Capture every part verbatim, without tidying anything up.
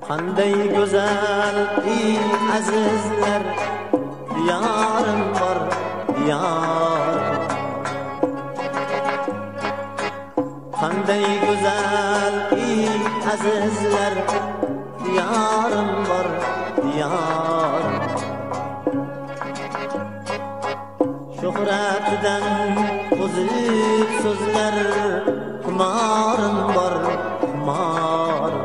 Qanday go'zal ey azizlar, diyorim bor diyorim. Qanday go'zal ey azizlar, diyorim bor diyorim. Shuhratidan o'zib so'zlar, xumorim bor xumorim.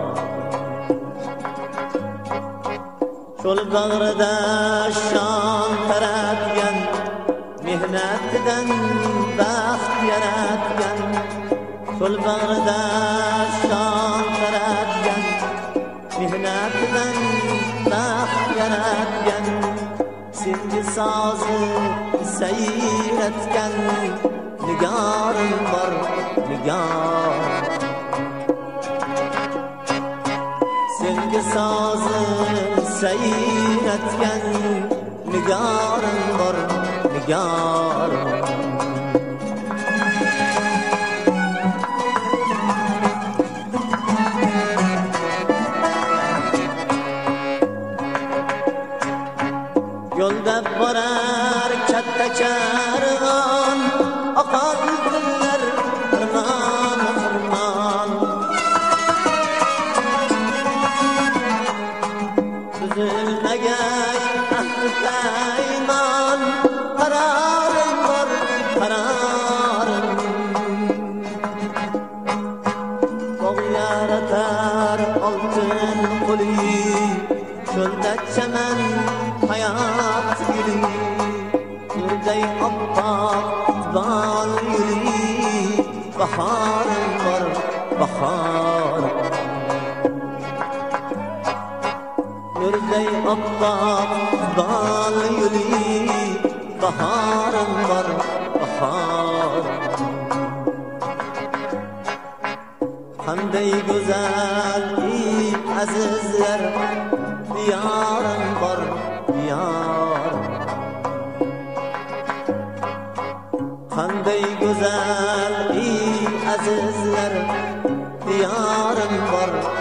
Cho'l bag'rida shon taratgan, mehnatidan baxt yaratgan. Cho'l bag'rida shon taratgan, mehnatidan baxt yaratgan. Sevgi sozi sayratgan, nigorim bor nigorim. Sevgi sozi sayratgan, nigorim bor nigorim. Yo'lda borar katta karvon, oqar yullar xirmon xirmon. Tuzilmagay ahdi paymon, qarorim bor qarorim. Bog' yaratar oltin qo'li, cho'lda chaman hayat guli. Nurday oppoq bol yuli, bahorim bor bahorim. Nurday oppoq bol yuli, bahorim bor bahorim. Qanday go'zal ey azizlar, diyorim bor diyorim. Qanday go'zal ey azizlar, diyorim bor